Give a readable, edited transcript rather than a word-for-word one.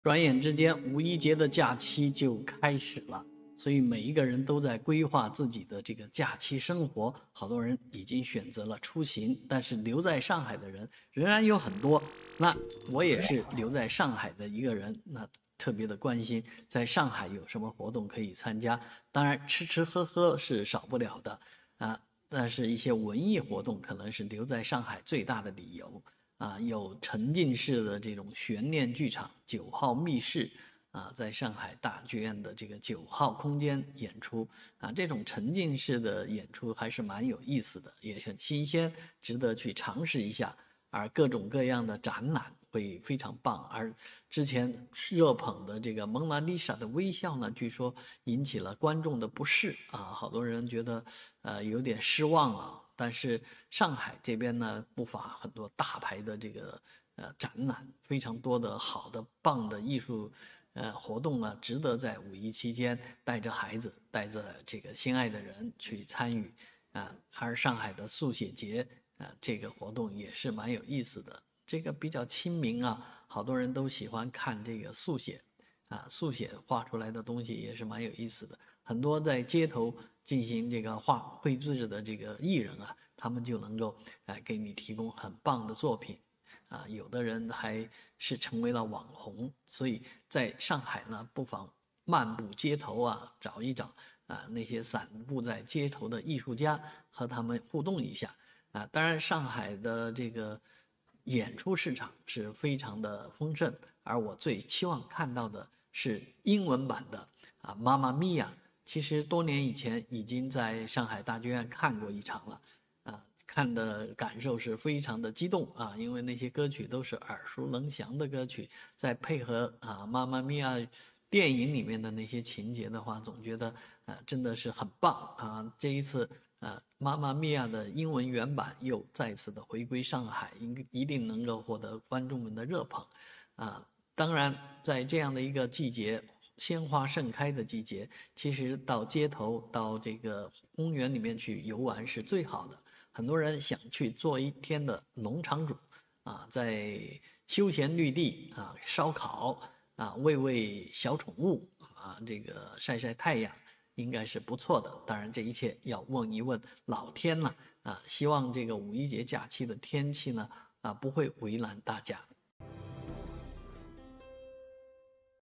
转眼之间，五一节的假期就开始了，所以每一个人都在规划自己的这个假期生活。好多人已经选择了出行，但是留在上海的人仍然有很多。那我也是留在上海的一个人，那特别的关心在上海有什么活动可以参加。当然，吃吃喝喝是少不了的啊，但是一些文艺活动可能是留在上海最大的理由。有沉浸式的这种悬念剧场9号密室在上海大剧院的这个9号空间演出这种沉浸式的演出还是蛮有意思的，也很新鲜，值得去尝试一下。而各种各样的展览会非常棒，而之前热捧的这个蒙娜丽莎的微笑呢，据说引起了观众的不适好多人觉得有点失望但是上海这边呢，不乏很多大牌的这个展览，非常多的好的棒的艺术活动呢，值得在五一期间带着孩子、带着这个心爱的人去参与而上海的速写节这个活动也是蛮有意思的。这个比较亲民好多人都喜欢看这个速写速写画出来的东西也是蛮有意思的。很多在街头进行这个绘制的这个艺人他们就能够给你提供很棒的作品有的人还是成为了网红，所以在上海呢，不妨漫步街头找一找那些散布在街头的艺术家，和他们互动一下当然，上海的这个演出市场是非常的丰盛，而我最期望看到的是英文版的妈妈咪呀！其实多年以前已经在上海大剧院看过一场了看的感受是非常的激动因为那些歌曲都是耳熟能详的歌曲，再配合妈妈咪呀电影里面的那些情节的话，总觉得真的是很棒这一次妈妈咪呀的英文原版又再次的回归上海，一定能够获得观众们的热捧当然，在这样的一个季节，鲜花盛开的季节，其实到街头、到这个公园里面去游玩是最好的。很多人想去做一天的农场主在休闲绿地烧烤喂喂小宠物这个晒晒太阳，应该是不错的。当然，这一切要问一问老天了希望这个五一节假期的天气呢不会为难大家。